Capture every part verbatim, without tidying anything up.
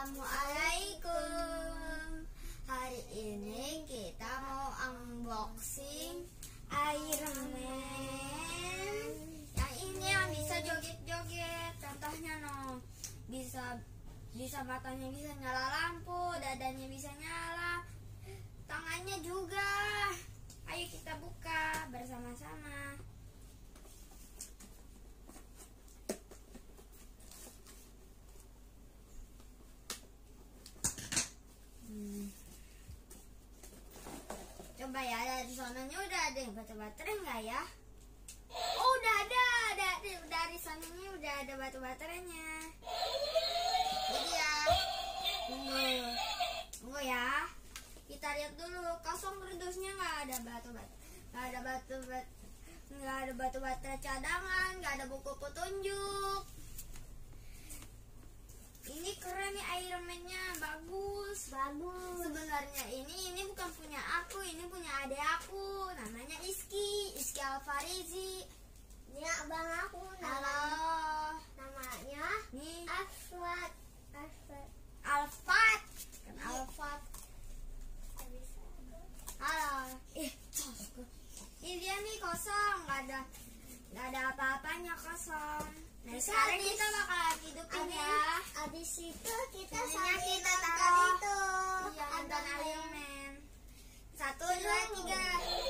Assalamualaikum. Hari ini kita mau unboxing Iron Man. Yang ini yang bisa joget-joget. Contohnya no, bisa bisa matanya bisa nyala lampu, dadanya bisa nyala, tangannya juga. Ayo kita buka bersama-sama. Hmm. Coba ya, dari sononya udah ada yang batu baterai nggak ya? Oh, udah ada, dari dari sononya udah ada batu baterainya. Jadi ya, tunggu, tunggu ya. Kita lihat dulu, kosong kardusnya, nggak ada batu baterai, nggak ada batu bat, nggak ada batu baterai cadangan, nggak ada buku petunjuk. Ini keren nih Iron Man-nya, bagus. Bagus. Sebenarnya ini ini bukan punya aku, ini punya adik aku. Namanya Iski, Iski Alfarizi. Ini abang aku. Halo. Namanya Nih Alfat. Alfat. Alfat. Kan Alfat. Halo. Eh, ini dia nih kosong, nggak ada nggak ada apa-apanya, kosong. Nah, sekarang abis, kita bakal hidupin abis, ya. Abis itu kita Ininya sambil kita nonton taruh. itu. Iya, nonton Iron Iron Man. Man. Satu, dua, tiga.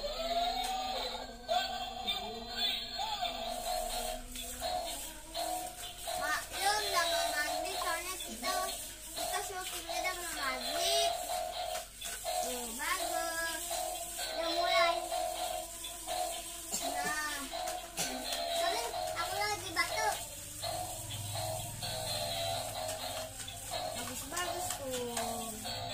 Maklum udah mau maghrib, soalnya kita kita syutingnya udah mau maghrib. Tuh, bagus. Udah mulai. Nah, Soalnya aku lagi batuk. bagus-bagus tuh.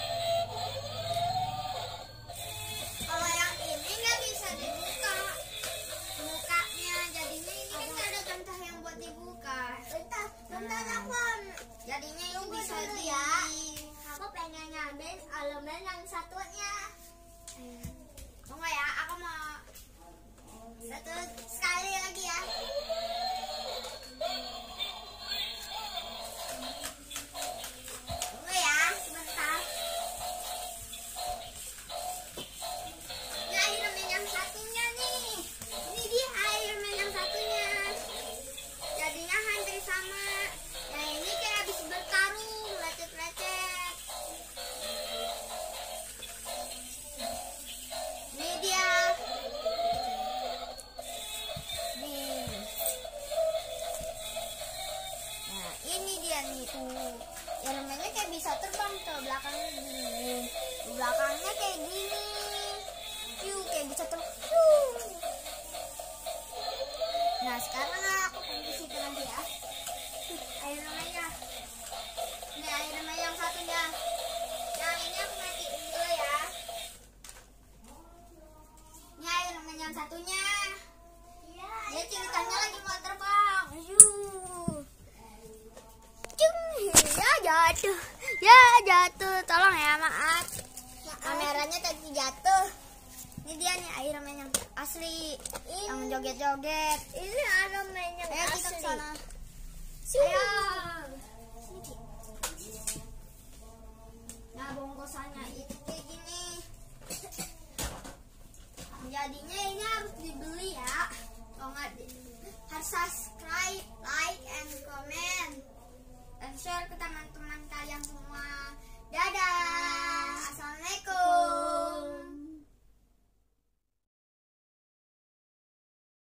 Kalau yang ini nggak bisa dibuka. Mukanya jadinya ini kan nggak ada contoh yang buat dibuka. Bentar, bentar Nah. aku. Jadinya ini Tunggu bisa dulu di ya. Aku pengen ngambil Iron Man yang satunya. Tunggu ya, aku mau satu sekali lagi ya. Tunggu ya, sebentar. Ini Iron Man yang satunya nih. Ini dia Iron Man yang satunya. Jadinya hampir sama. Yang ini kayak habis bertarung, lecet-lecet. Ini dia. Nih. Nah, ini dia nih tuh. Iron Man-nya kayak bisa terbang ke belakangnya gini. Di belakangnya kayak gini. Yuh, kayak bisa terbang. Yuh. Nah, sekarang aku tunggu situ lagi ya. Iron Man-nya. Ini Iron Man yang satunya. Yang ini aku matiin dulu ya. Ini Iron Man yang satunya. Iya. Dia ceritanya lagi mau terbang. Yuh. Cung. Ya jatuh. Ya jatuh. Tolong ya, maaf. Kameranya tadi jatuh. Ini dia nih Iron Man yang asli. Yang joget-joget. Ini Iron Man yang Ayo kita asli. kesana. Sini. Ayo. Nah, bungkusannya itu kayak gini. Jadinya ini harus dibeli ya. Kalau nggak di- harus subscribe, like, and comment, dan share ke teman-teman kalian semua.